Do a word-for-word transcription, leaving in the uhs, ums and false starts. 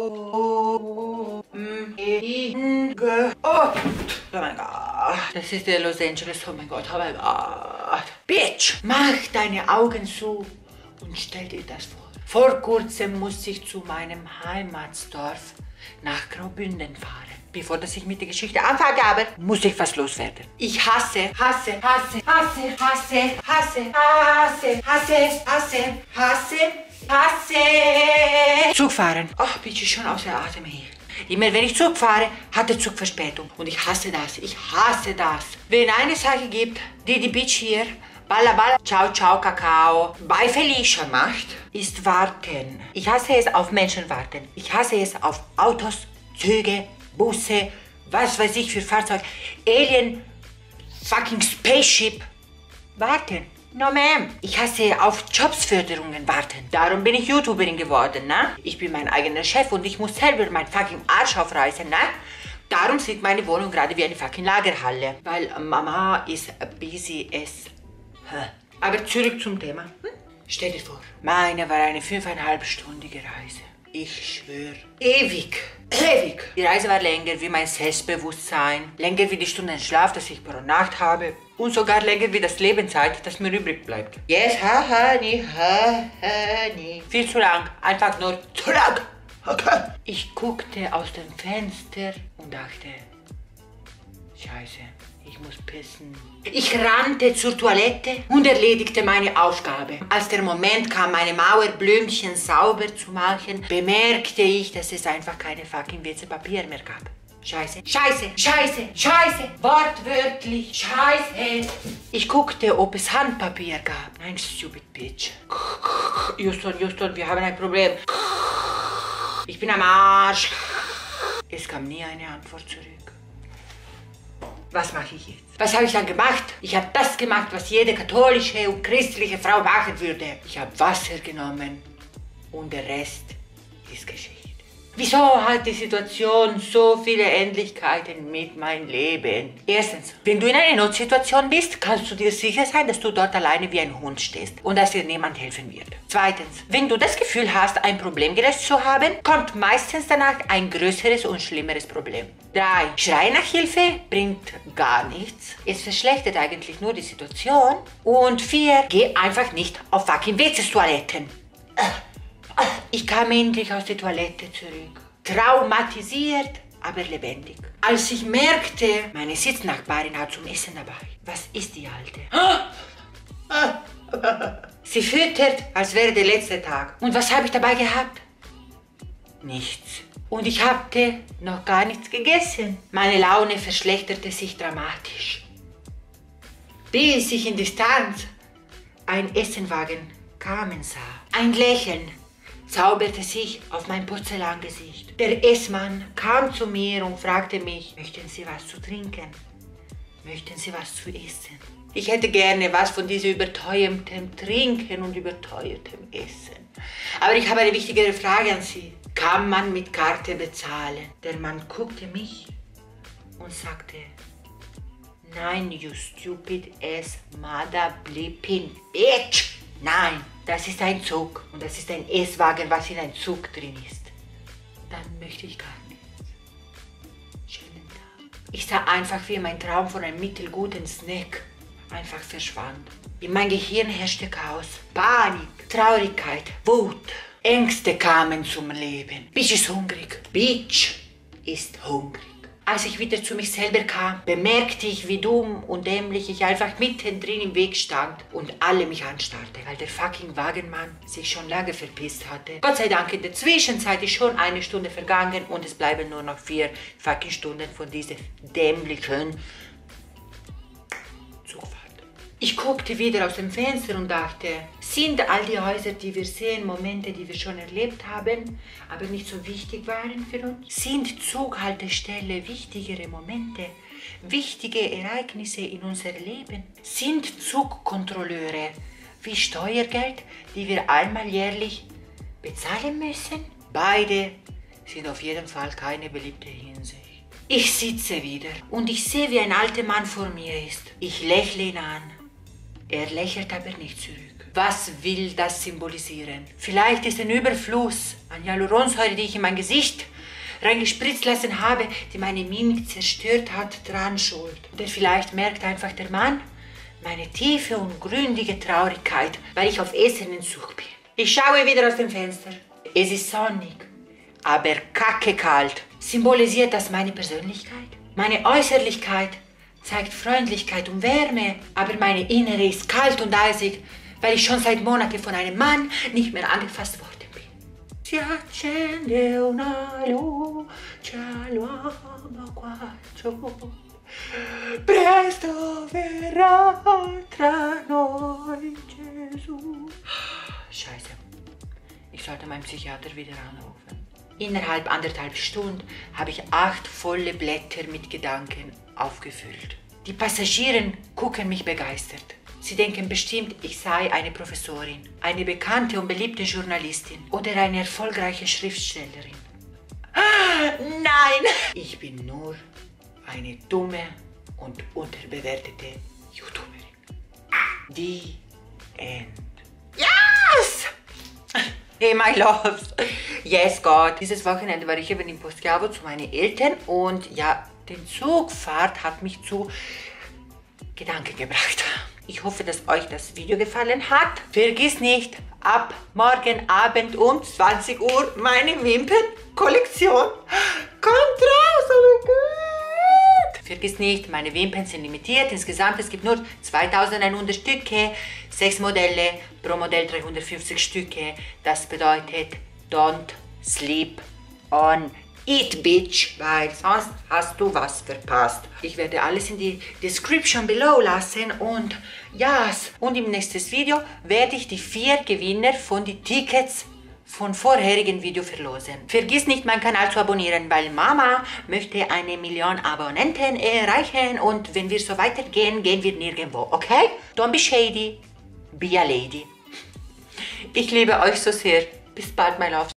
Oh mein Gott. Das ist der Los Angeles. Oh mein Gott, oh mein Gott. Bitch, mach deine Augen zu und stell dir das vor. Vor kurzem musste ich zu meinem Heimatsdorf nach Graubünden fahren. Bevor dass ich mit der Geschichte anfange, aber muss ich was loswerden. Ich hasse, hasse, hasse, hasse, hasse, hasse, hasse, hasse, hasse, hasse, hasse. Zugfahren. Ach, bin ich schon außer Atem hier. Immer wenn ich Zug fahre, hat der Zug Verspätung. Und ich hasse das. Ich hasse das. Wenn eine Sache gibt, die die Bitch hier Balla Balla, Ciao Ciao Kakao bei Felicia macht, ist warten. Ich hasse es auf Menschen warten. Ich hasse es auf Autos, Züge, Busse, was weiß ich für Fahrzeug, Alien, fucking Spaceship. Warten. No ma'am. Ich hasse auf Jobsförderungen warten. Darum bin ich YouTuberin geworden, ne? Ich bin mein eigener Chef und ich muss selber mein fucking Arsch aufreißen, ne? Darum sieht meine Wohnung gerade wie eine fucking Lagerhalle. Weil Mama ist busy as... Aber zurück zum Thema. Hm? Stell dir vor, meine war eine fünfeinhalbstündige Reise. Ich schwöre, ewig, ewig. Die Reise war länger wie mein Selbstbewusstsein, länger wie die Stunden Schlaf, das ich pro Nacht habe und sogar länger wie das Lebenszeit, das mir übrig bleibt. Yes, ha, honey, ha, honey. Viel zu lang, einfach nur zu lang. Okay. Ich guckte aus dem Fenster und dachte, Scheiße. Ich muss pissen. Ich rannte zur Toilette und erledigte meine Aufgabe. Als der Moment kam, meine Mauerblümchen sauber zu machen, bemerkte ich, dass es einfach keine fucking W C-Papier mehr gab. Scheiße, Scheiße, Scheiße, Scheiße, wortwörtlich, Scheiße. Ich guckte, ob es Handpapier gab. Nein, stupid bitch. Houston, Houston, wir haben ein Problem. Ich bin am Arsch. Es kam nie eine Antwort zurück. Was mache ich jetzt? Was habe ich dann gemacht? Ich habe das gemacht, was jede katholische und christliche Frau machen würde. Ich habe Wasser genommen und der Rest ist Geschichte. Wieso hat die Situation so viele Ähnlichkeiten mit meinem Leben? Erstens, wenn du in einer Notsituation bist, kannst du dir sicher sein, dass du dort alleine wie ein Hund stehst und dass dir niemand helfen wird. Zweitens, wenn du das Gefühl hast, ein Problem gelöst zu haben, kommt meistens danach ein größeres und schlimmeres Problem. Drei, Schrei nach Hilfe bringt gar nichts. Es verschlechtert eigentlich nur die Situation. Und vier, geh einfach nicht auf fucking W C-Toiletten. Ich kam endlich aus der Toilette zurück. Traumatisiert, aber lebendig. Als ich merkte, meine Sitznachbarin hat zum Essen dabei. Was ist die Alte? Sie füttert, als wäre der letzte Tag. Und was habe ich dabei gehabt? Nichts. Und ich hatte noch gar nichts gegessen. Meine Laune verschlechterte sich dramatisch. Bis ich in Distanz einen Essenwagen kommen sah. Ein Lächeln zauberte sich auf mein Porzellangesicht. Der Essmann kam zu mir und fragte mich, möchten Sie was zu trinken? Möchten Sie was zu essen? Ich hätte gerne was von diesem überteuertem Trinken und überteuertem Essen. Aber ich habe eine wichtigere Frage an Sie. Kann man mit Karte bezahlen? Der Mann guckte mich und sagte, nein, you stupid ass mother blipping bitch. Nein, das ist ein Zug und das ist ein Esswagen, was in einem Zug drin ist. Dann möchte ich gar nichts. Schönen Tag. Ich sah einfach, wie mein Traum von einem mittelguten Snack einfach verschwand. In meinem Gehirn herrschte Chaos, Panik, Traurigkeit, Wut. Ängste kamen zum Leben. Bitch ist hungrig. Bitch ist hungrig. Als ich wieder zu mich selber kam, bemerkte ich, wie dumm und dämlich ich einfach mittendrin im Weg stand und alle mich anstarrte, weil der fucking Wagenmann sich schon lange verpisst hatte. Gott sei Dank, in der Zwischenzeit ist schon eine Stunde vergangen und es bleiben nur noch vier fucking Stunden von dieser dämlichen Zugfahrt. Ich guckte wieder aus dem Fenster und dachte, sind all die Häuser, die wir sehen, Momente, die wir schon erlebt haben, aber nicht so wichtig waren für uns? Sind Zughaltestelle wichtigere Momente, wichtige Ereignisse in unser Leben? Sind Zugkontrolleure wie Steuergeld, die wir einmal jährlich bezahlen müssen? Beide sind auf jeden Fall keine beliebte Hinsicht. Ich sitze wieder und ich sehe, wie ein alter Mann vor mir ist. Ich lächle ihn an. Er lächelt aber nicht zurück. Was will das symbolisieren? Vielleicht ist ein Überfluss an Hyaluronsäure, die ich in mein Gesicht reingespritzt lassen habe, die meine Mimik zerstört hat, dran schuld. Oder vielleicht merkt einfach der Mann meine tiefe und gründige Traurigkeit, weil ich auf Essenentzug bin. Ich schaue wieder aus dem Fenster. Es ist sonnig, aber kackekalt. Symbolisiert das meine Persönlichkeit? Meine Äußerlichkeit zeigt Freundlichkeit und Wärme, aber meine Innere ist kalt und eisig, weil ich schon seit Monaten von einem Mann nicht mehr angefasst worden bin. Si accende una luce all'uomo qua giù. Presto verrà tra noi Gesù. Scheiße. Ich sollte meinen Psychiater wieder anrufen. Innerhalb anderthalb Stunden habe ich acht volle Blätter mit Gedanken aufgefüllt. Die Passagiere gucken mich begeistert. Sie denken bestimmt, ich sei eine Professorin, eine bekannte und beliebte Journalistin oder eine erfolgreiche Schriftstellerin. Nein! Ich bin nur eine dumme und unterbewertete YouTuberin. The End. Yes! Hey, my loves. Yes, God. Dieses Wochenende war ich eben in Poschiavo zu meinen Eltern und ja, die Zugfahrt hat mich zu Gedanken gebracht. Ich hoffe, dass euch das Video gefallen hat. Vergiss nicht, ab morgen Abend um zwanzig Uhr meine Wimpernkollektion kommt raus. Oh mein Gott. Vergiss nicht, meine Wimpern sind limitiert. Insgesamt, es gibt nur zweitausendeinhundert Stücke, sechs Modelle, pro Modell dreihundertfünfzig Stücke. Das bedeutet, don't sleep on it, bitch, weil sonst hast du was verpasst. Ich werde alles in die Description below lassen und ja, yes. Und im nächsten Video werde ich die vier Gewinner von den Tickets von vorherigen Video verlosen. Vergiss nicht, meinen Kanal zu abonnieren, weil Mama möchte eine Million Abonnenten erreichen und wenn wir so weitergehen, gehen wir nirgendwo, okay? Don't be shady, be a lady. Ich liebe euch so sehr. Bis bald, my love.